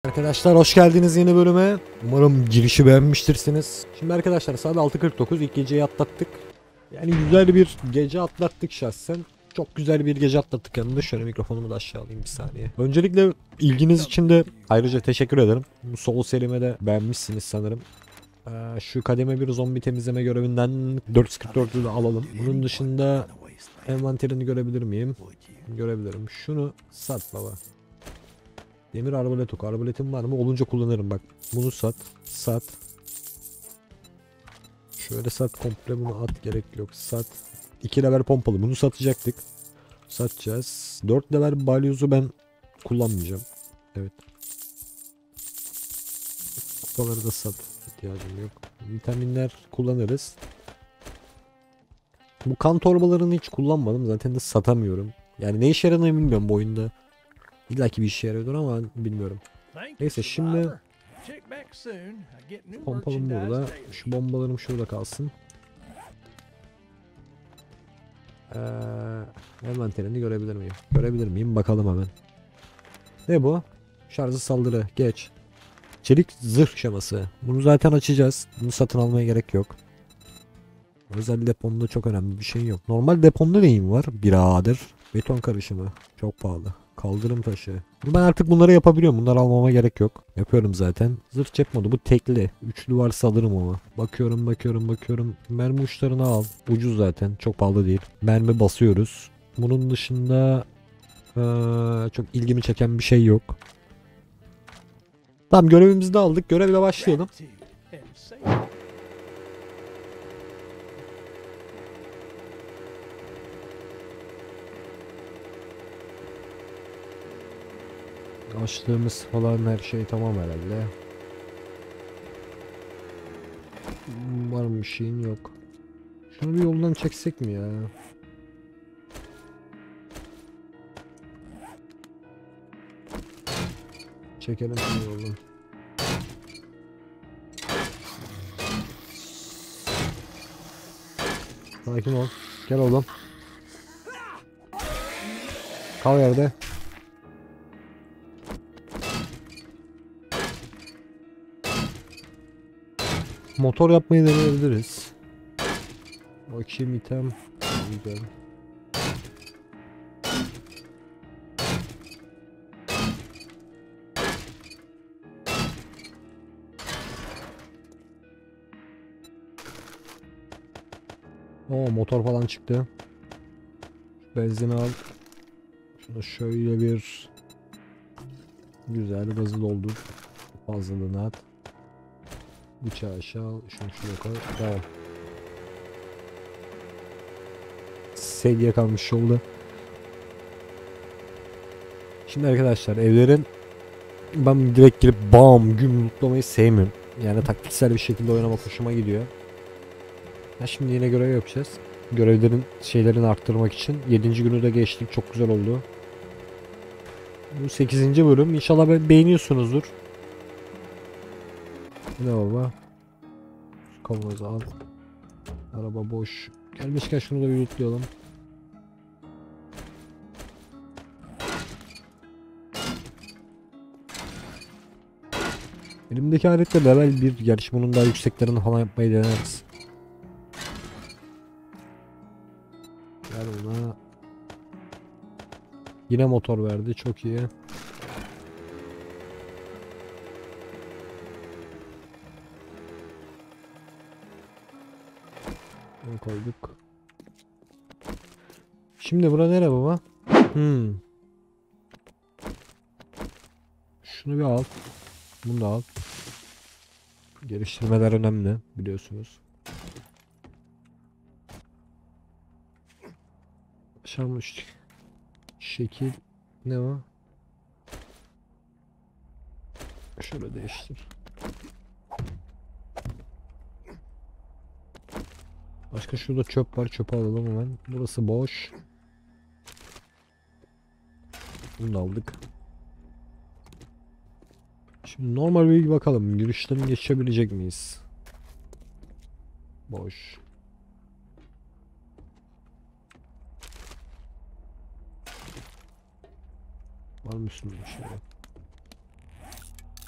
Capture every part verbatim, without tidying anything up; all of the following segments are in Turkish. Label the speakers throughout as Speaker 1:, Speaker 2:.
Speaker 1: Arkadaşlar hoş geldiniz yeni bölüme. Umarım girişi beğenmiştirsiniz. Şimdi arkadaşlar saat altı kırk dokuz, ilk geceyi atlattık. Yani güzel bir gece atlattık şahsen. Çok güzel bir gece atlattık yanında. Şöyle mikrofonumu da aşağı alayım bir saniye. Öncelikle ilginiz için de ayrıca teşekkür ederim. Bu sol serime de beğenmişsiniz sanırım. Ee, şu kademe bir zombi temizleme görevinden dört yüz kırk dördü de alalım. Bunun dışında envanterini görebilir miyim? Görebilirim. Şunu sat baba. Demir arbalet ok. Arbaletim var mı? Olunca kullanırım bak. Bunu sat. Sat. Şöyle sat komple, bunu at, gerek yok. Sat. iki level pompalı. Bunu satacaktık. Satacağız. dört level balyozu ben kullanmayacağım. Evet. Kupaları da sat. İhtiyacım yok. Vitaminler kullanırız. Bu kan torbalarını hiç kullanmadım. Zaten de satamıyorum. Yani ne işe yaradığını bilmiyorum bu oyunda. İlla ki bir işe yarıyordur ama bilmiyorum. Neyse şimdi pompalım burada. Şu bombalarım şurada kalsın. Ee, envanterini görebilir miyim? Görebilir miyim? Bakalım hemen. Ne bu? Şarjı saldırı. Geç. Çelik zırh şeması. Bunu zaten açacağız. Bunu satın almaya gerek yok. Özel deponda çok önemli bir şey yok. Normal deponda neyim var? Birader. Beton karışımı. Çok pahalı. Kaldırım taşı. Ben artık bunları yapabiliyorum. Bunları almama gerek yok. Yapıyorum zaten. Zırh cep modu. Bu tekli. Üçlü varsa alırım ama. Bakıyorum bakıyorum bakıyorum. Mermi uçlarını al. Ucuz zaten. Çok pahalı değil. Mermi basıyoruz. Bunun dışında ee, çok ilgimi çeken bir şey yok. Tamam, görevimizi de aldık. Görevle başlayalım. Açlığımız falan her şey tamam herhalde. Var bir şeyin yok. Şunu bir yoldan çeksek mi ya? Çekelim şunu yoldan. Sakin ol. Gel oğlum. Kal yerde. Motor yapmayı deneyebiliriz. Bakayım item. Güzel. Oo, motor falan çıktı. Benzin al. Şunu şöyle bir güzel gazı doldur. Fazlalığını at. Bıçağı aşağı al. Şunu şuraya koy. Tamam. Sedye kalmış yolda. Şimdi arkadaşlar evlerin ben direkt girip bam güm lootlamayı sevmiyorum. Yani taktiksel bir şekilde oynamak hoşuma gidiyor. Ya şimdi yine görev yapacağız. Görevlerin şeylerini arttırmak için. yedinci günü de geçtik. Çok güzel oldu. Bu sekizinci bölüm. İnşallah be beğeniyorsunuzdur. Ne baba? Kavanozu al. Araba boş. Gelmişken şunu da bir lootlayalım. Elimdeki aletle level bir. Gerçi bunun daha yükseklerini falan yapmayı deneriz. Ver ona. Yine motor verdi. Çok iyi. Bunu koyduk. Şimdi bura nere baba? Hmm. Şunu bir al. Bunu da al. Geliştirmeler önemli biliyorsunuz. Başarmış. Şekil ne o? Şöyle değiştir. Başka şurada çöp var. Çöpü alalım hemen. Burası boş. Bunu da aldık. Şimdi normal bir bakalım. Girişten geçebilecek miyiz? Boş. Var mı üstünde bir şey?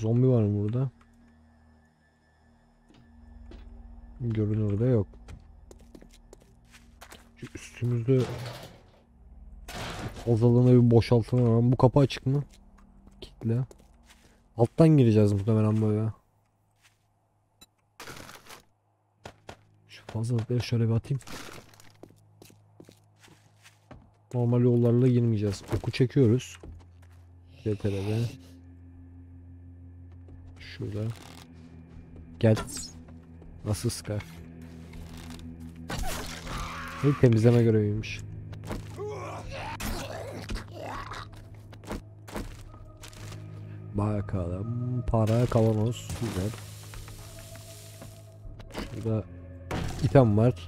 Speaker 1: Zombi var mı burada? Görünürde yok. Şu üstümüzde fazlalığına bir boşaltma var. Bu kapı açık mı? Kitle. Alttan gireceğiz muhtemelen böyle. Şu fazlalıkları şöyle bir atayım. Normal yollarla girmeyeceğiz. Oku çekiyoruz. C T R L'de. Şurada. Gel. Nasıl sıkar? Bir temizleme göreviymiş. Bakalım. Para, kavanoz. Güzel. Şurada item var.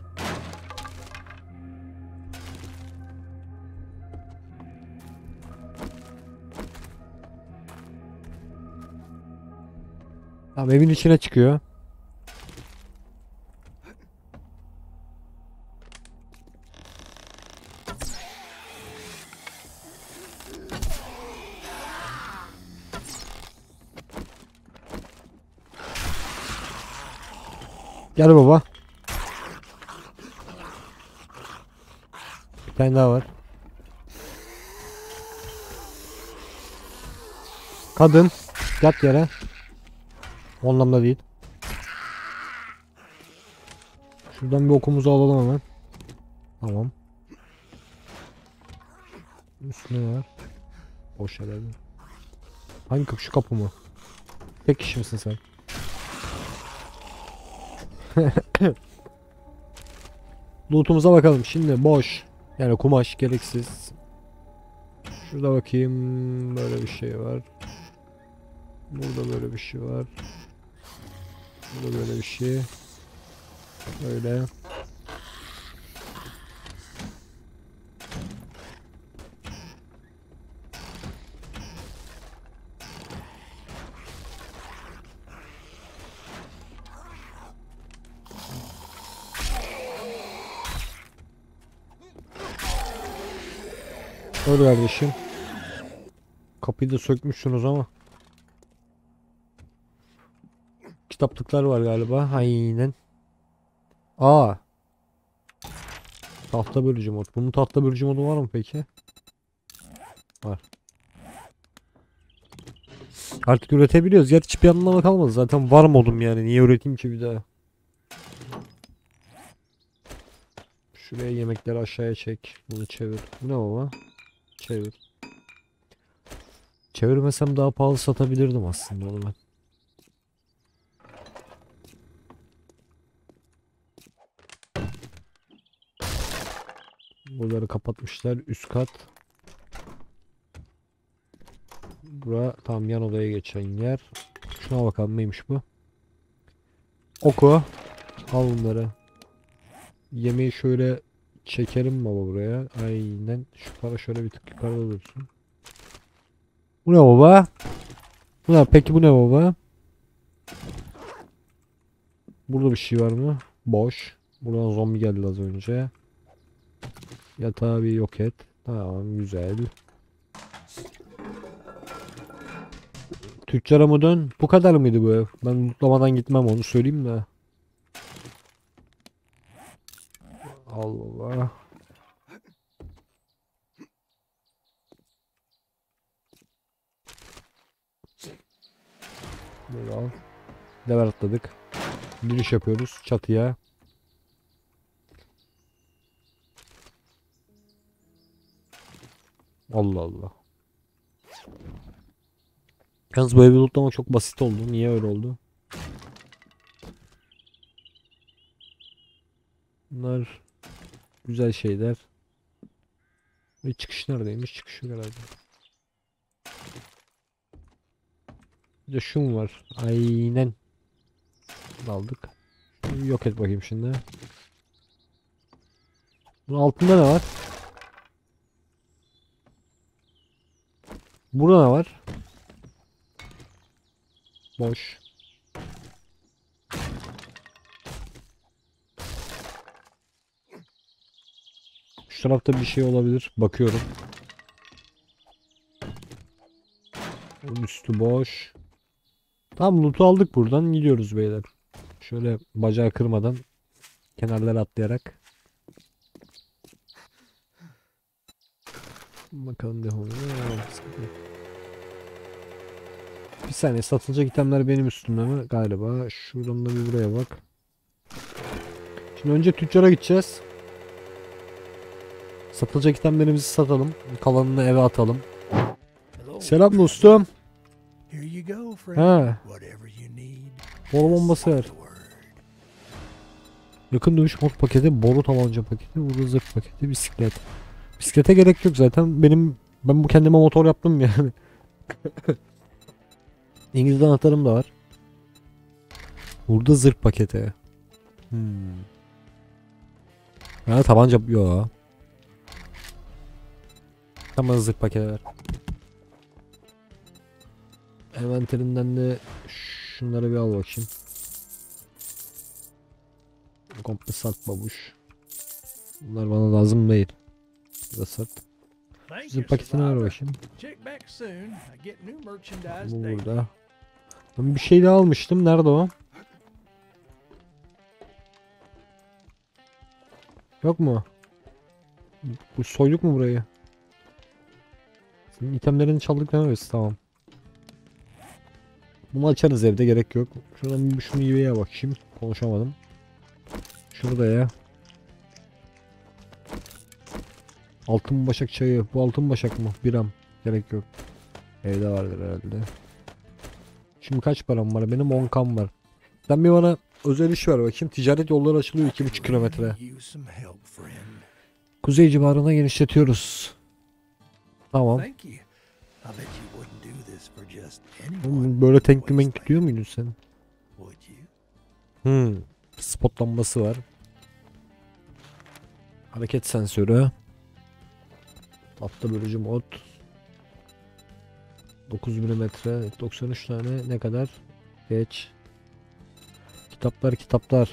Speaker 1: Tamam, evin içine çıkıyor. Gel baba. Bir tane daha var. Kadın. Yat yere. O anlamda değil. Şuradan bir okumuzu alalım hemen. Tamam. Üstüne ne var? Boş herhalde. Hangi kapı? Şu kapı mı? Tek kişi misin sen? Loot'umuza bakalım. Şimdi boş. Yani kumaş gereksiz. Şurada bakayım. Böyle bir şey var. Burada böyle bir şey var. Burada böyle bir şey. Böyle. Öyle kardeşim. Kapıyı da sökmüşsünüz ama. Kitaplıklar var galiba. Aynen. Aa. Tahta bölücü mod. Bunun tahta bölücü modu var mı peki? Var. Artık üretebiliyoruz. Gerçi hiçbir anlamı kalmadı. Zaten var modum yani. Niye üreteyim ki bir daha? Şuraya yemekleri aşağıya çek. Bunu çevir. Bu ne baba? Çevir. Çevirmesem daha pahalı satabilirdim aslında onu ben. Buraları kapatmışlar. Üst kat. Bura tam yan odaya geçen yer. Şuna bakalım neymiş bu. Oku. Al bunları. Yemeği şöyle çekelim baba buraya. Aynen. Şu para şöyle bir tık yukarıda dursun. Bu ne baba? Bu ne? Peki bu ne baba? Burada bir şey var mı? Boş. Buradan zombi geldi az önce. Yatağı bir yok et. Tamam, güzel. Tüccara mı dön? Bu kadar mıydı bu ev? Ben mutlamadan gitmem, onu söyleyeyim de. Allah Allah. Böyle al. Level atladık. Giriş yapıyoruz çatıya. Allah Allah. Yalnız bu evi lootlamak çok basit oldu. Niye öyle oldu? Bunlar güzel şeyler. Ve çıkış neredeymiş? Çıkış yok herhalde. Bir de şu mu var? Aynen. Aldık. Yok et bakayım şimdi. Bunun altında ne var? Burada ne var? Boş. Şu tarafta bir şey olabilir. Bakıyorum. Onun üstü boş. Tamam, loot'u aldık, buradan gidiyoruz beyler. Şöyle bacağı kırmadan kenarlara atlayarak. Bakalım devam ediyor. Bir saniye, satılacak itemler benim üstümde mi? Galiba. Şuradan da bir buraya bak. Şimdi önce tüccara gideceğiz. Satılacak itemlerimizi satalım. Kalanını eve atalım. Selam dostum. Ha. Boru bombası ver. Yakın dövüş mod paketi, boru tabanca paketi, vurdu zırh paketi, bisiklet. Bisiklete gerek yok zaten. Benim ben bu kendime motor yaptım yani. İngiliz anahtarım da var. Burada zırh paketi. Hmm. Ha, tabanca yok. Tamam, zırh paketi ver. Envanterinden de şunları bir al bakayım. Komple sat babuş. Bunlar bana lazım değil. Bu da sat. Zırh paketini ver bakayım. Bu burada. Ben bir şey daha almıştım. Nerede o? Yok mu? Bu soyduk mu burayı? Senin itemlerini çaldık demeyiz. Tamam. Bunu açarız evde, gerek yok. Şuradan bir şunu yiyeye bakayım. Konuşamadım. Şurada ya. Altın başak çayı. Bu altın başak mı? Biram. Gerek yok. Evde vardır herhalde. Şimdi kaç param var? Benim on kam var. Sen bir bana özel iş ver bakayım. Ticaret yolları açılıyor iki buçuk kilometre. Kuzey civarına genişletiyoruz. Tamam. Oğlum, böyle tank menk gidiyor muydun sen? Hmm. Spot lambası var. Hareket sensörü. Atla bölücü mod. dokuz milimetre. doksan üç tane ne kadar? Geç. Kitaplar kitaplar.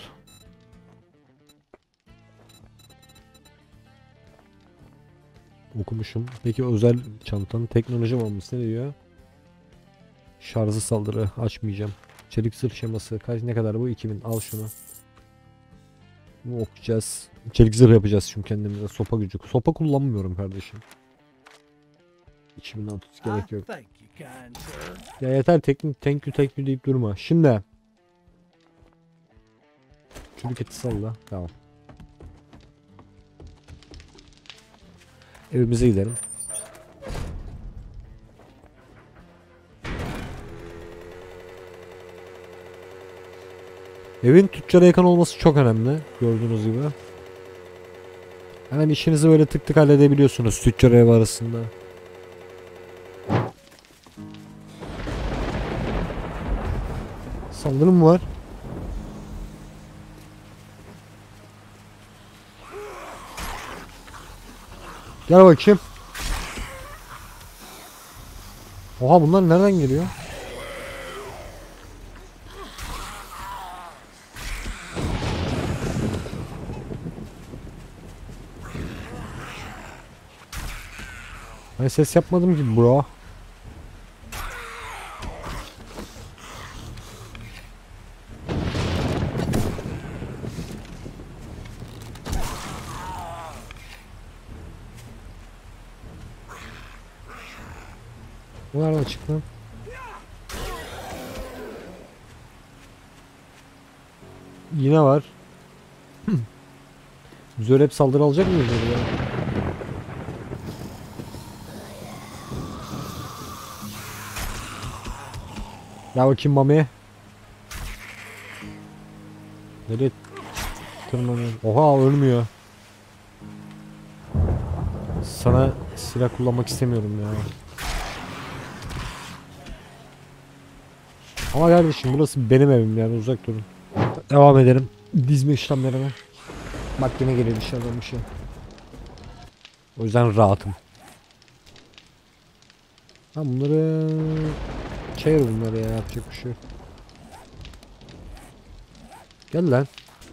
Speaker 1: Okumuşum. Peki özel çantanın teknoloji bombası ne diyor? Şarjı saldırı açmayacağım. Çelik zırh şeması. Kaç, ne kadar bu? iki bin. Al şunu. Bunu okuyacağız. Çelik zırh yapacağız çünkü kendimize. Sopa gücü. Sopa kullanmıyorum kardeşim. iki bin otuz gerek yok. Ya yeter, tek thank you thank you deyip durma. Şimdi. Çürük eti salla. Tamam. Evimize gidelim. Evin tüccara yakın olması çok önemli. Gördüğünüz gibi. Hemen işinizi böyle tık tık halledebiliyorsunuz tüccara ev arasında. Saldırı mı var? Gel bakayım. Oha, bunlar nereden geliyor? Ben ses yapmadım ki bro. Bu nereden çıktı lan? Yine var. Zor hep saldırı alacak mıyız burada? Ya bakayım Mami. Nereye tırmanıyor? Oha, ölmüyor. Sana silah kullanmak istemiyorum ya. Ama kardeşim burası benim evim, yani uzak durun. Devam edelim dizme işlemlerine. Bak yine gelir dışarıdan bir şey. O yüzden rahatım. Ha, bunları çayır bunları ya, yapacak bir şey yok. Gel lan.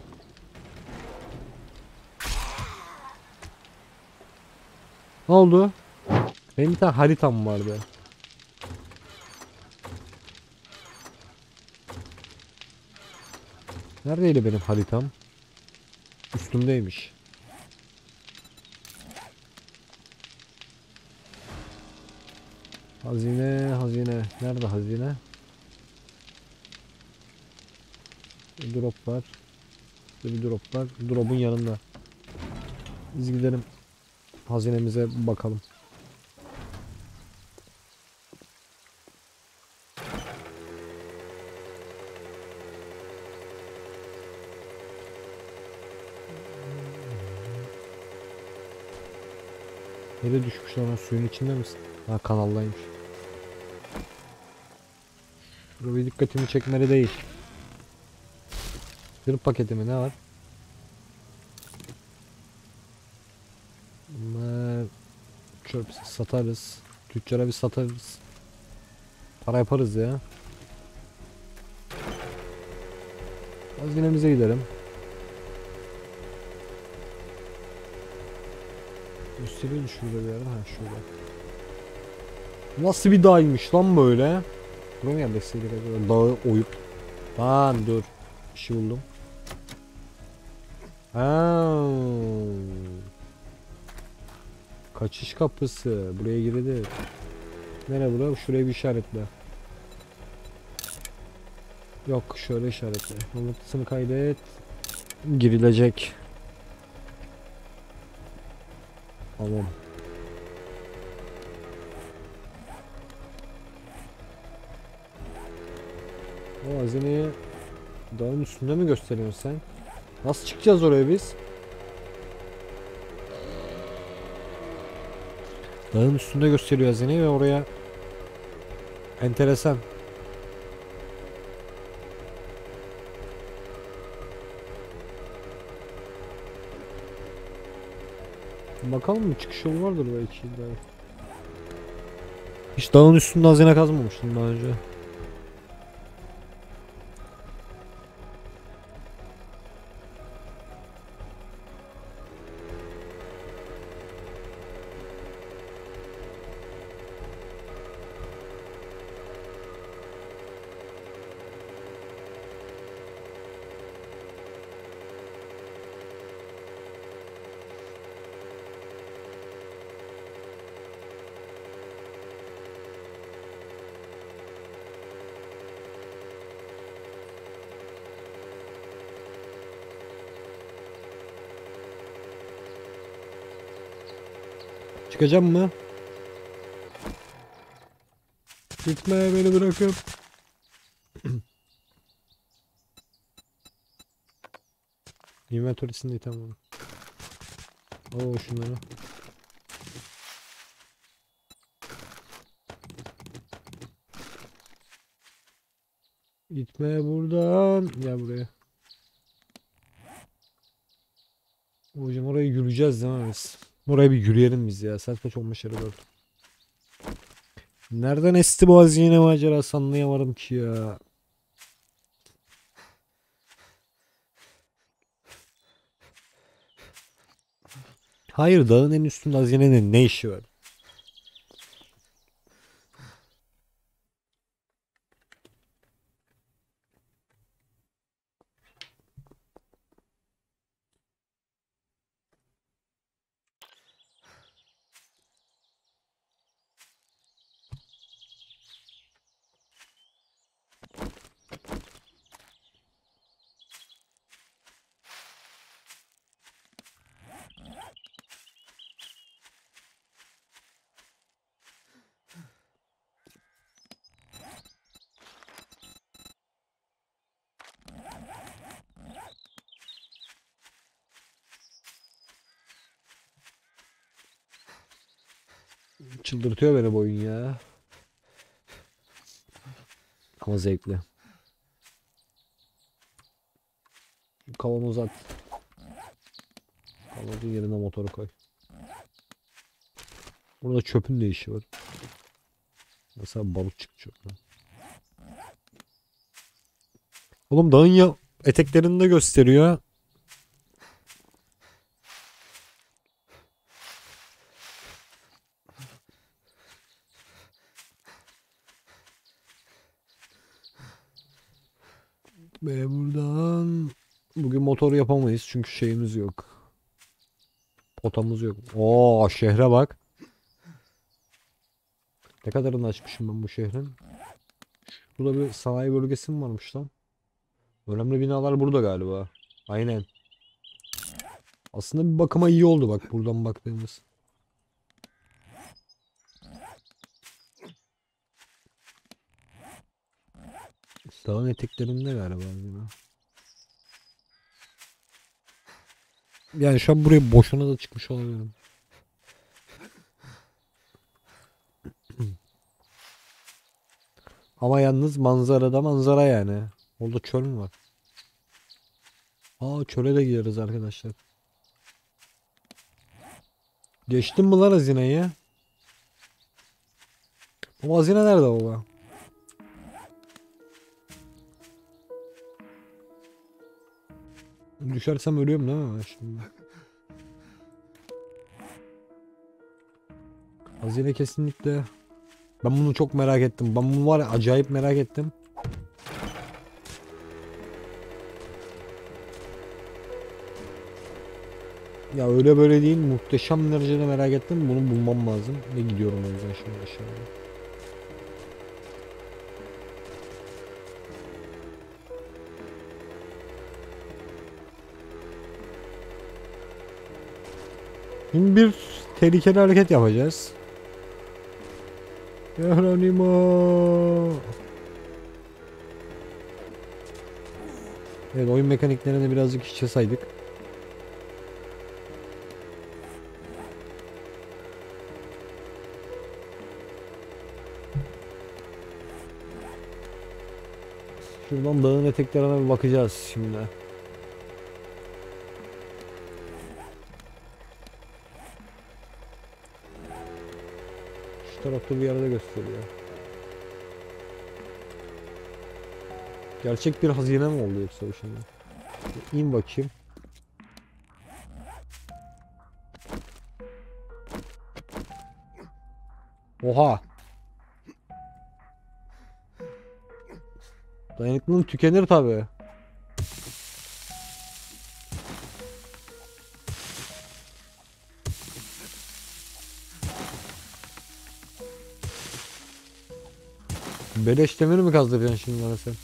Speaker 1: Ne oldu? Benim bir tane haritam vardı. Neredeydi benim haritam? Üstümdeymiş. Hazine, hazine. Nerede hazine? Bir drop var. Burada bir drop var. Drop'un yanında. Biz gidelim. Hazinemize bakalım. Nereye düşmüş lan? Suyun içinde misin? Ha, kanaldaymış. Burada bir dikkatimi çekmeli değil. Bir paketi mi ne var? Bunlar çöp satarız. Tüccara bir satarız. Para yaparız ya. Hazinemize gidelim. Gösteriyor şurada bir yerde. Ha şurada. Nasıl bir dağymış lan böyle? Buraya mı yerleşseydik acaba? Dağı oyup. Lan dur. Bir şey buldum. Ha. Kaçış kapısı. Buraya girdi. Nere bura? Şuraya bir işaretle. Yok şöyle işaretle. Noktasını kaydet. Girilecek. Tamam. O hazineyi dağın üstünde mi gösteriyorsun sen? Nasıl çıkacağız oraya biz? Dağın üstünde gösteriyor hazineyi ve oraya enteresan. Bakalım mı, çıkış yolu vardır belki daha. Hiç dağın üstünde hazine kazmamıştım daha önce. Çıkacağım mı? Gitme beni bırakıp. Inventory'sinde tamam. Oo şunları. Gitme buradan. Gel buraya. Hocam oraya yürüyeceğiz değil mi biz? Oraya bir yürüyelim biz ya. Saat kaç olmuş yere dört. Nereden esti bu hazine macerası anlayamadım ki ya. Hayır, dağın en üstünde hazinenin ne işi var? Çıldırtıyor beni bu oyun ya. Ama zevkli. Kavanozu at. Kavanozun yerine motoru koy. Burada çöpün ne işi var? Mesela balık çıkıyor. Oğlum dağın ya eteklerini de gösteriyor. Ve buradan Bugün motor yapamayız çünkü şeyimiz yok. Potamız yok. Oo, şehre bak. Ne kadarını açmışım ben bu şehrin. Burada bir sanayi bölgesi mi varmış lan? Önemli binalar burada galiba. Aynen. Aslında bir bakıma iyi oldu bak buradan baktığımız. Dağın eteklerinde galiba bina. Yani şu an buraya boşuna da çıkmış olabilirim. Ama yalnız manzarada manzara yani. Orada çöl mü var? Aa, çöle de gideriz arkadaşlar. Geçtim mi lan hazineyi? Bu hazine nerede baba? Düşersem ölüyorum değil mi ben şimdi? Hazine kesinlikle. Ben bunu çok merak ettim. Ben bunu var ya acayip merak ettim. Ya öyle böyle değil, muhteşem derecede merak ettim. Bunu bulmam lazım. Ve gidiyorum o yüzden şimdi aşağıya. Şimdi bir tehlikeli hareket yapacağız. Geronimo. Evet, oyun mekaniklerini birazcık hiçe saydık. Şuradan dağın eteklerine bir bakacağız şimdi. Şu tarafta bir yerde gösteriyor. Gerçek bir hazine mi oldu yoksa bu şimdi? İn bakayım. Oha. Dayanıklılığın tükenir tabi. Beleş demir mi kazdıracaksın şimdi bana sen?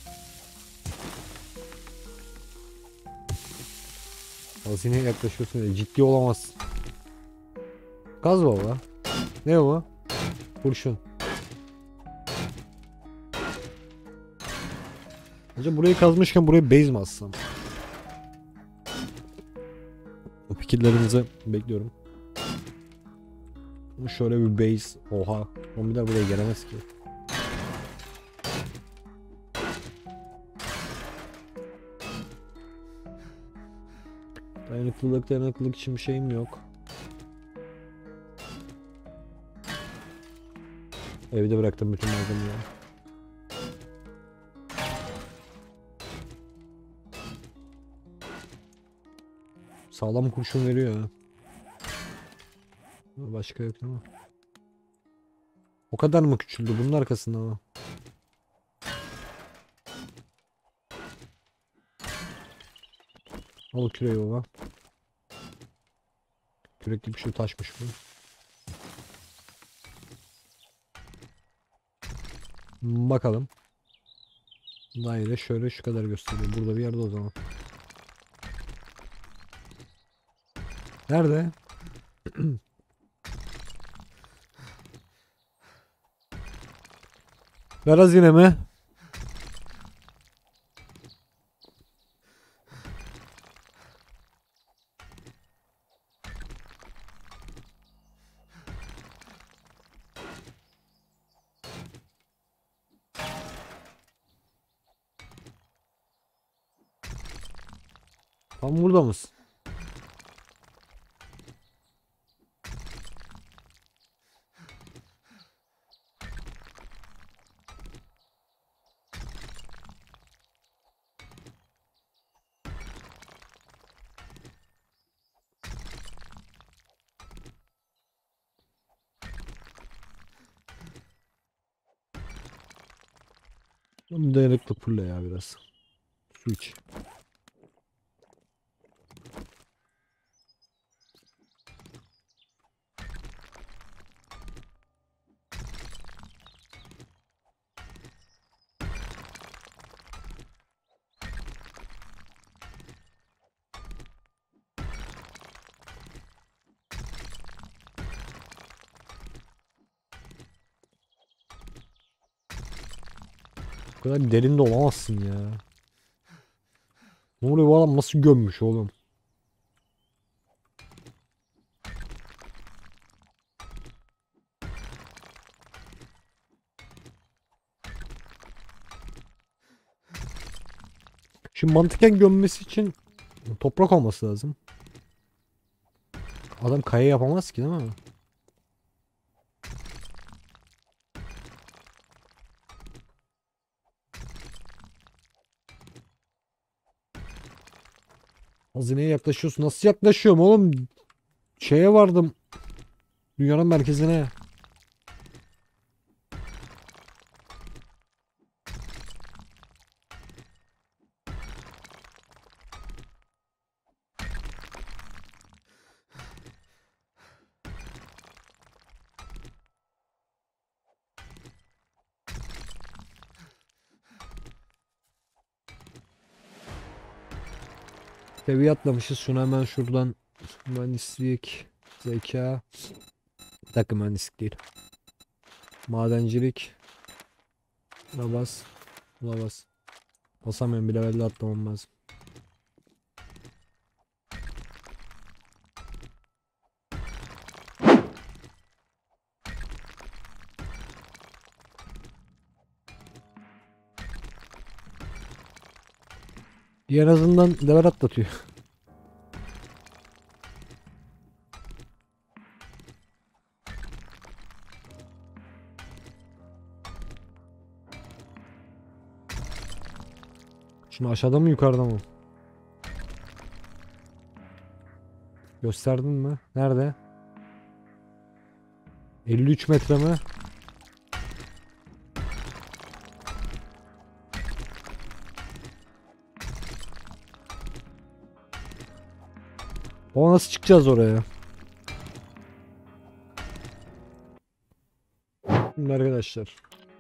Speaker 1: Hazineye yaklaşıyorsun ya, ciddi olamazsın. Kaz baba. Ne o? Kurşun. Acaba burayı kazmışken buraya base mi atsam? O fikirlerinizi bekliyorum. Şöyle bir base. Oha. Zombiler buraya gelemez ki. Dayanıklılık dayanıklılık için bir şeyim yok. Evde bıraktım bütün malzemeleri. Sağlam kurşun veriyor ha. Başka yok değil mi? O kadar mı küçüldü bunun arkasında mı? Al küreği baba. Kürekli bir şey taşmış bu. Bakalım. Daire şöyle şu kadar gösteriyor. Burada bir yerde o zaman. Nerede? Ver hazinemi. Tam burada mısın? Dayanıklı fulle ya biraz. Su iç. Bu kadar derin de olamazsın ya. Ne oluyor, bu adam nasıl gömmüş oğlum? Şimdi mantıken gömmesi için toprak olması lazım. Adam kaya yapamaz ki, değil mi? Hazineye yaklaşıyorsun. Nasıl yaklaşıyorum oğlum? Şeye vardım. Dünyanın merkezine. Seviye atlamışız. Şunu hemen şuradan mühendislik, zeka. Bir dakika, mühendislik değil. Madencilik. Buna bas. Buna bas. Basamıyorum, bir levelde atlamam lazım. En azından level atlatıyor. Şimdi aşağıda mı yukarıda mı? Gösterdin mi? Nerede? elli üç metre mi? O nasıl çıkacağız oraya? Şimdi arkadaşlar.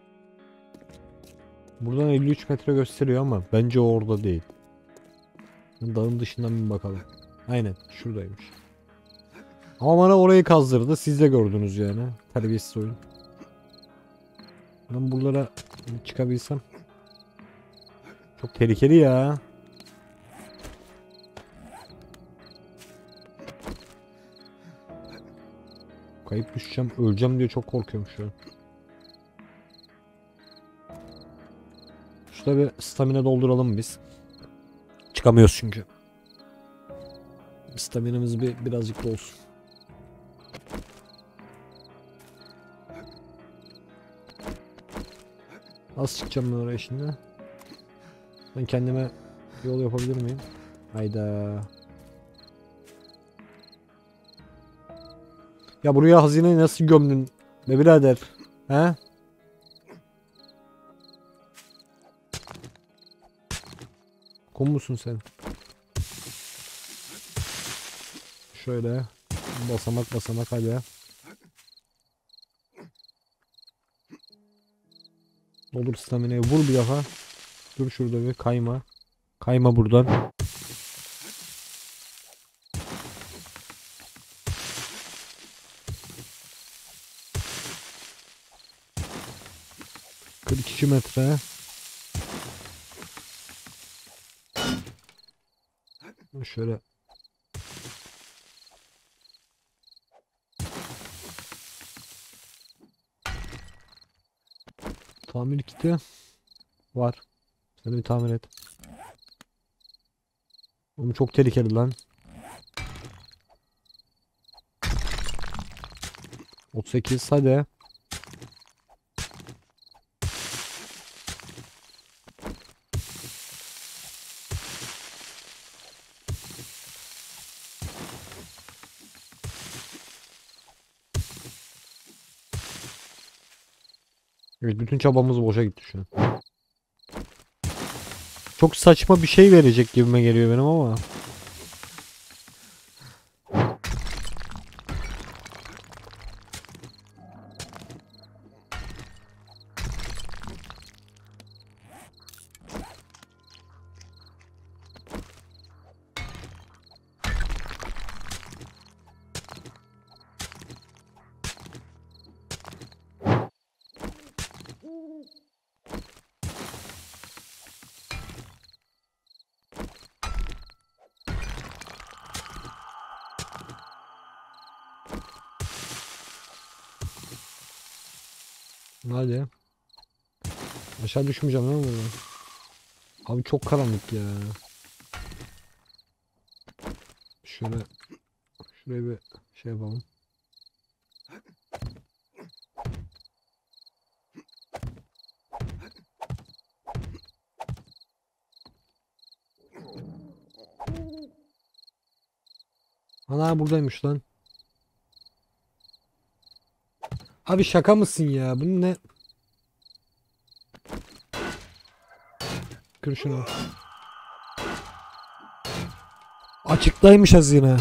Speaker 1: Buradan elli üç metre gösteriyor ama bence o orada değil. Dağın dışından bir bakalım. Aynen şuradaymış. Ama bana orayı kazdırdı. Siz de gördünüz yani. Terbiyesiz oyun. Ben buralara çıkabilsem. Çok tehlikeli ya. Kayıp düşeceğim, öleceğim diye çok korkuyorum şu an. Şurada bir stamina dolduralım biz. Çıkamıyoruz çünkü. Staminamız bir birazcık da olsun. Nasıl çıkacağım ben oraya şimdi? Ben kendime yol yapabilir miyim? Hayda. Ya buraya hazineyi nasıl gömdün be birader? He? Kum musun sen? Şöyle basamak basamak hadi. Olur, stamina'yı vur bir defa. Dur şurada bir kayma. Kayma buradan. kırk iki metre. Şöyle. Tamir kiti var. Sen bir tamir et. Oğlum çok tehlikeli lan. otuz sekiz hadi. Evet, bütün çabamız boşa gitti şu an. Çok saçma bir şey verecek gibime geliyor benim ama. Hadi. Aşağı düşmeyeceğim değil mi burada? Abi çok karanlık ya. Şöyle şuraya bir şey yapalım. Ana buradaymış lan. Abi şaka mısın ya? Bu ne? Kır şunu. Açıktaymış hazine.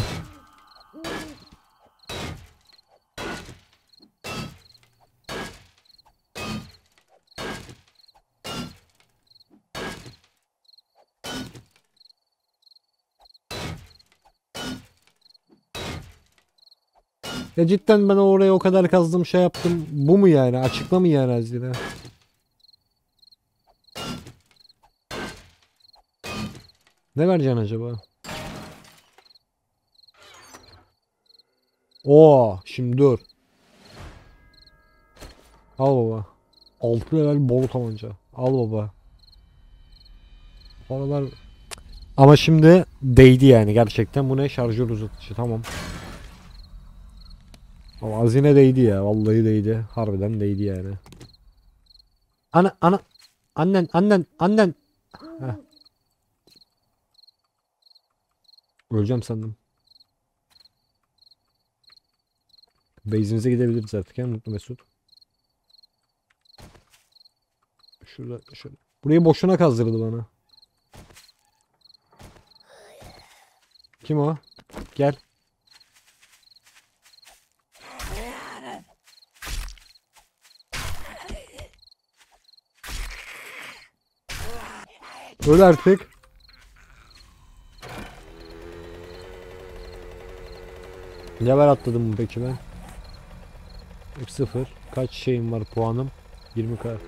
Speaker 1: Ya cidden ben oraya o kadar kazdım şey yaptım. Bu mu yani? Açıkla mı yani hazine? Ne vereceksin acaba? Oo, şimdi dur. Al baba. altı level boru tabanca. Al baba. Paralar ama şimdi değdi yani gerçekten. Bu ne? Şarjör uzatıcı. Tamam. Ama hazine değdi ya. Vallahi değdi. Harbiden değdi yani. Ana ana annen annen annen. Heh. Öleceğim sandım. Base'imize gidebiliriz artık ya Mutlu Mesut. Şurada şöyle. Burayı boşuna kazdırdı bana. Kim o? Gel. Öl artık. Level atladım mı peki ben? sıfır. Kaç şeyim var puanım? yirmi k.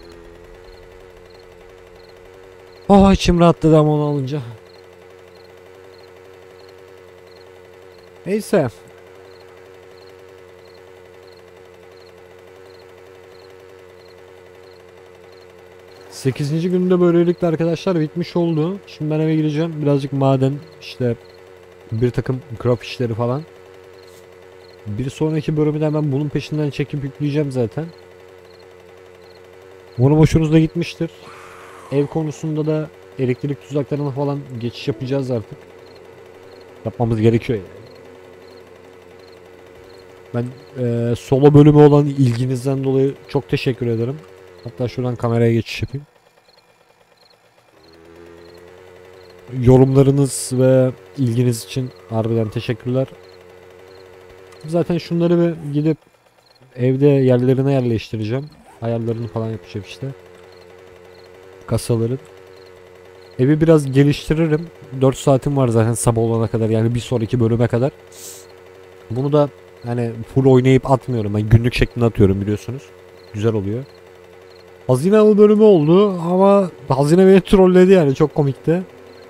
Speaker 1: Oh içim rahatladı ama onu alınca. Neyse. sekizinci günde böylelikle arkadaşlar bitmiş oldu. Şimdi ben eve gireceğim. Birazcık maden işte bir takım crop işleri falan. Bir sonraki bölümü de hemen bunun peşinden çekip yükleyeceğim zaten. Umarım hoşunuzda gitmiştir. Ev konusunda da elektrik tuzaklarına falan geçiş yapacağız artık. Yapmamız gerekiyor yani. Ben e, solo bölümü olan ilginizden dolayı çok teşekkür ederim. Hatta şuradan kameraya geçiş yapayım. Yorumlarınız ve ilginiz için harbiden teşekkürler. Zaten şunları bir gidip evde yerlerine yerleştireceğim. Ayarlarını falan yapacağım işte. Kasaların. Evi biraz geliştiririm. dört saatim var zaten sabah olana kadar, yani bir sonraki bölüme kadar. Bunu da hani full oynayıp atmıyorum. Ben günlük şeklinde atıyorum biliyorsunuz. Güzel oluyor. Hazine avı bölümü oldu ama hazine beni trolledi yani, çok komikti.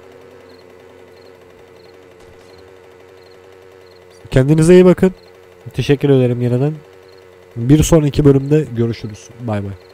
Speaker 1: Kendinize iyi bakın. Teşekkür ederim yeniden. Bir sonraki bölümde görüşürüz. Bay bay.